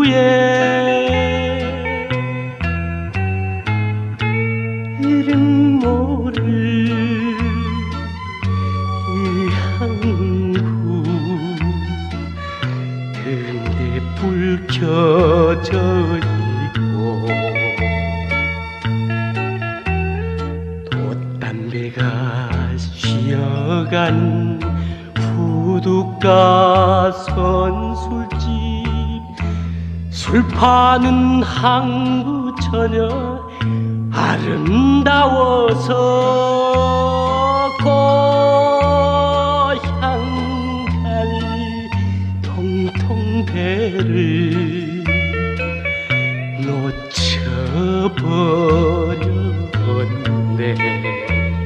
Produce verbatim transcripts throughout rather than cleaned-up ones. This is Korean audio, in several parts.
이름 모를 이 항구 근데 불 켜져 있고 돛담배가 쉬어간 부둣가 선술집 술 파는 항구 처녀 아름다워서 고향 갈 통통배를 놓쳐버렸네.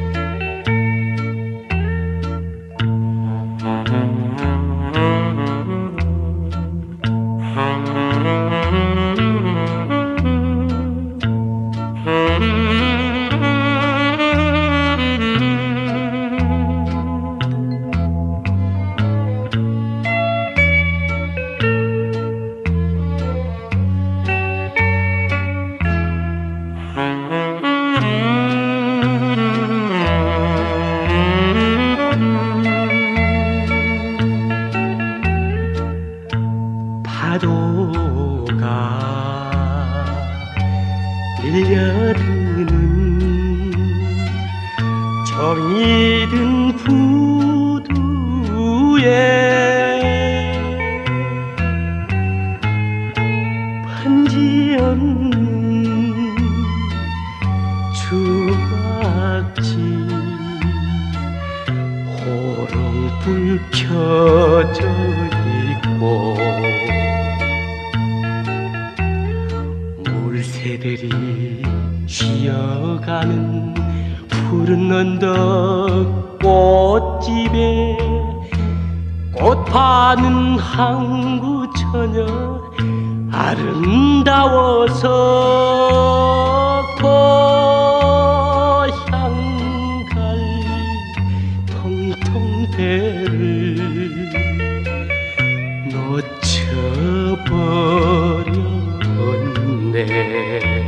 파도가 밀려드는 정이 든 부두에 반지 없는 주막집 호롱 불 켜져 있고 물새들이 쉬어가는 푸른 언덕 꽃집에 꽃 파는 항구 처녀 아름다워서 고향 갈 통통배를 놓쳐버렸네.